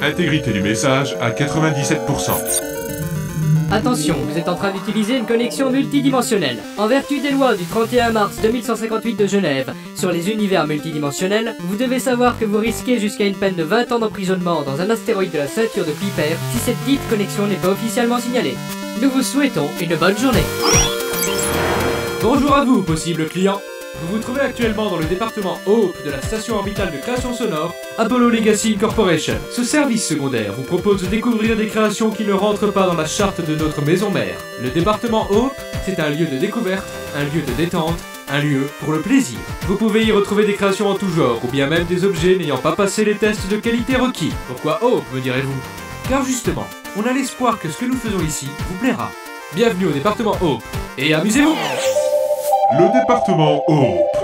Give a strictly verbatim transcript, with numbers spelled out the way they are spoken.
Intégrité du message à quatre-vingt-dix-sept pour cent. Attention, vous êtes en train d'utiliser une connexion multidimensionnelle. En vertu des lois du trente et un mars deux mille cent cinquante-huit de Genève sur les univers multidimensionnels, vous devez savoir que vous risquez jusqu'à une peine de vingt ans d'emprisonnement dans un astéroïde de la ceinture de Kuiper si cette dite connexion n'est pas officiellement signalée. Nous vous souhaitons une bonne journée. Bonjour à vous, possible client. Vous vous trouvez actuellement dans le département Hope de la station orbitale de création sonore Apollo Legacy Corporation. Ce service secondaire vous propose de découvrir des créations qui ne rentrent pas dans la charte de notre maison mère. Le département Hope, c'est un lieu de découverte, un lieu de détente, un lieu pour le plaisir. Vous pouvez y retrouver des créations en tout genre, ou bien même des objets n'ayant pas passé les tests de qualité requis. Pourquoi Hope, me direz-vous? Car justement, on a l'espoir que ce que nous faisons ici vous plaira. Bienvenue au département Hope, et amusez-vous! Le département Hope.